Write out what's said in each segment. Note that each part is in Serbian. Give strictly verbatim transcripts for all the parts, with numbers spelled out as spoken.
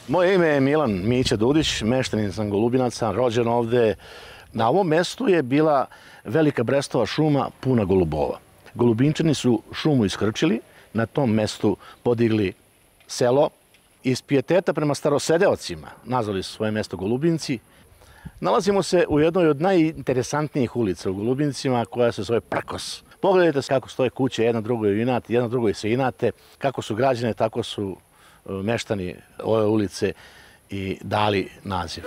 Moje ime je Milan Mića Dudić, meštanin sam Golubinaca, rođen ovde. Na ovom mestu je bila velika brestova šuma puna golubova. Golubinčani su šumu iskrčili, na tom mestu podigli selo. Iz pijeteta prema starosedeocima nazvali su svoje mesto Golubinci. Nalazimo se u jednoj od najinteresantnijih ulica u Golubincima, koja se zove Prkos. Pogledajte kako stoje kuće, jedna drugoj inate, jedna drugoj se inate. Kako su građene, tako su meštani ove ulice i dali naziv.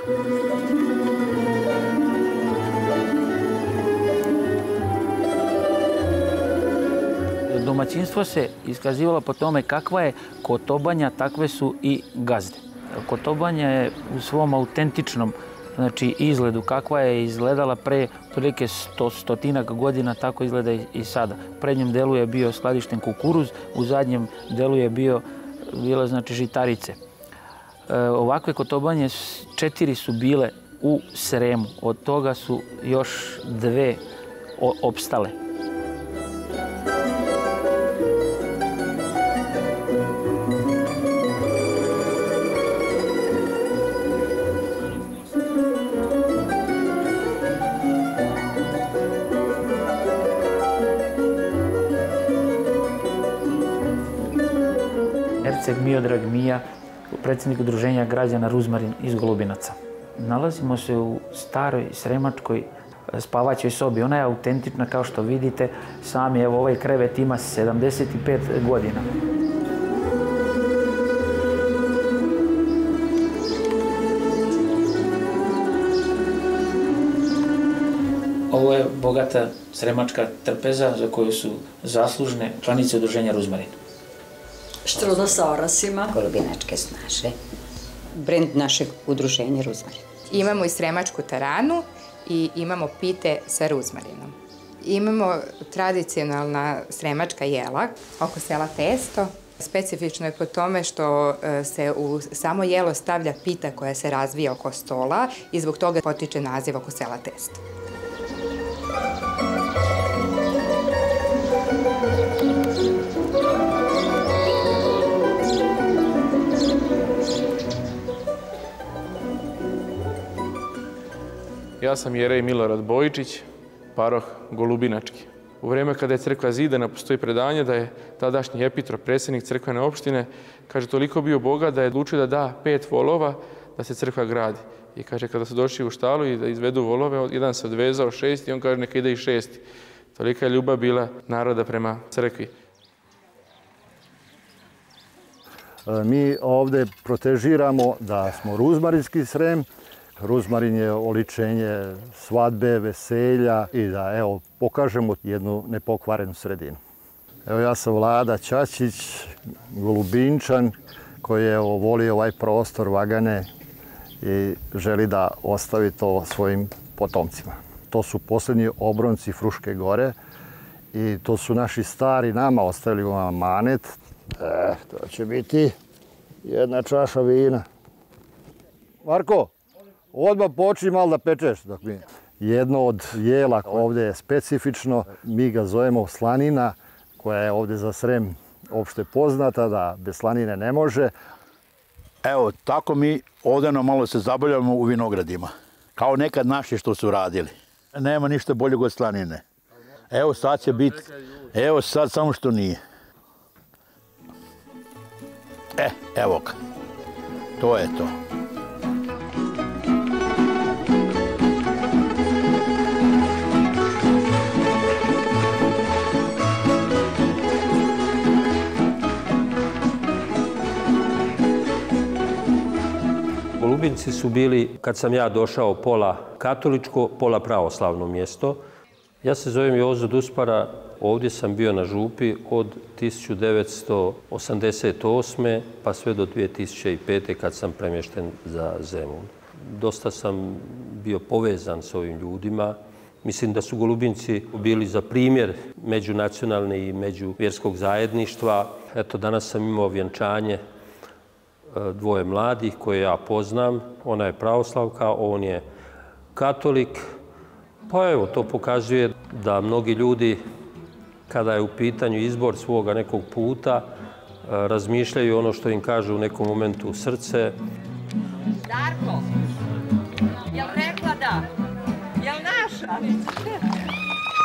Domaćinstvo se iskazivalo po tome kakva je kotobanja, takve su i gazde. Kotobanja je u svom autentičnom znači, izgledu, kakva je izgledala pre otprilike sto, stotinak godina, tako izgleda i sada. U prednjem delu je bio skladišten kukuruz, u zadnjem delu je bio, bilo znači, žitarice. E, ovakve kotobanje, četiri su bile u Sremu, od toga su još dve opstale. Herceg Miodrag Mija, predsjednik udruženja građana Ruzmarin iz Golubinaca. Nalazimo se u staroj sremačkoj spavaćoj sobi. Ona je autentična, kao što vidite. Sami, evo, ovaj krevet ima sedamdeset pet godina. Ovo je bogata sremačka trpeza za koju su zaslužne članice udruženja Ruzmarin. Štruda sa orasima. Golubinačke snaše. Brend našeg udruženja Ruzmarin. Imamo i sremačku taranu i imamo pite sa ruzmarinom. Imamo tradicionalna sremačka jela, oko sela testo. Specifično je po tome što se u samo jelo stavlja pita koja se razvija oko stola i zbog toga potiče naziv oko sela testo. Ja sam Jerej Milorad Bojičić, paroh Golubinački. U vreme kada je crkva zidana, postoji predanje da je tadašnji epitrop, predsjednik crkvene opštine, kaže, toliko bio bogat da je odlučio da da pet volova da se crkva gradi. I kaže, kada su došli u štalu i da izvedu volove, jedan se odvezao šest i on kaže, neka ide i šesti. Tolika je ljubav bila naroda prema crkvi. Mi ovde protežiramo da smo ruzmarinski Srem. Ruzmarin je oličenje svadbe, veselja i da, evo, pokažemo jednu nepokvarenu sredinu. Evo, ja sam Vlada Ćačić, Golubinčan, koji je volio ovaj prostor Vagane i želi da ostavi to svojim potomcima. To su posljednji obronci Fruške gore i to su naši stari nama ostavili u amanet. E, to će biti jedna čaša vina. Marko, odmah počni malo da pečeš. Jedno od jela ovde je specifično, mi ga zovemo slanina, koja je ovde za Srem opšte poznata, da bez slanine ne može. Evo, tako mi ovde nam malo se zabavljamo u vinogradima. Kao nekad naši što su radili. Nema ništa boljeg od slanine. Evo sad će biti, evo sad samo što nije. E, evo ga. To je to. Golubinci su bili, kad sam ja došao, pola katoličko, pola pravoslavno mjesto. Ja se zovem Jozo Duspara, ovdje sam bio na župi od tisuću devetsto osamdeset osme pa sve do dvije tisuće pete kad sam premješten za Zemun. Dosta sam bio povezan s ovim ljudima. Mislim da su Golubinci bili za primjer međunacionalne i međuvjerskog zajedništva. Eto, danas sam imao vjenčanje dvoje mladih koje ja poznam. Ona je pravoslavka, on je katolik. Pa evo, to pokazuje da mnogi ljudi, kada je u pitanju izbor svoga nekog puta, razmišljaju ono što im kaže u nekom momentu srce. Darko, jel rekla da? Jel naša?